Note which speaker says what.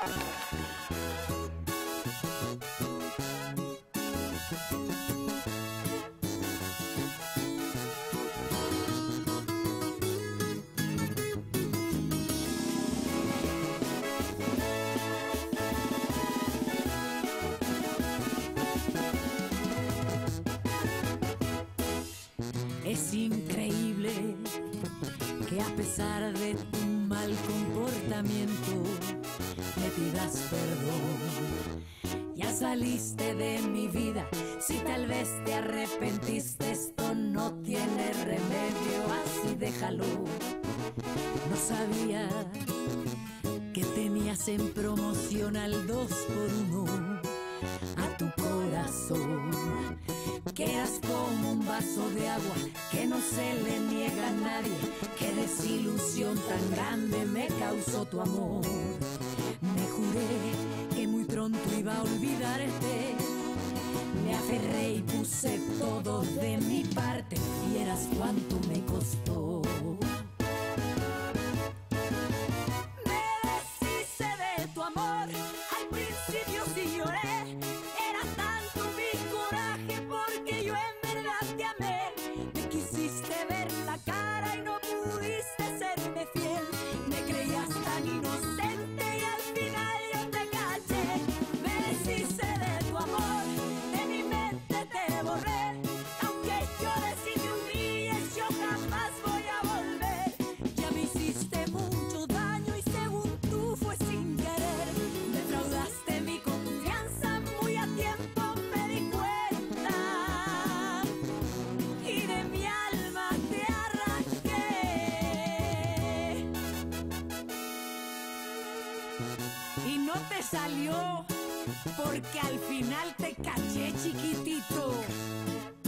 Speaker 1: Es increíble que a pesar de tu mal comportamiento me pidas perdón. Ya saliste de mi vida, si tal vez te arrepentiste, esto no tiene remedio, así déjalo. No sabía que tenías en promoción al 2x1 a tu corazón, que eras como un vaso de agua que no se le niega a nadie. Qué desilusión tan grande me causó tu amor. Me juré que muy pronto iba a olvidarte. Me aferré y puse todo de mi parte, y eras cuánto me costó. Me deshice de tu amor, al principio sí lloré. Era tanto mi coraje porque yo en verdad te amé. Me quisiste ver la cara y no pudiste serme fiel. Me creías tan inocente y al final yo te caché. Me deshice de tu amor, de mi mente te borré. Aunque llores y me humilles, yo jamás voy a volver. Ya me hiciste mucho daño y según tú fue sin querer. Defraudaste mi confianza, muy a tiempo me di cuenta, y de mi alma te arranqué. Y no te salió porque al final te caché, chiquitito.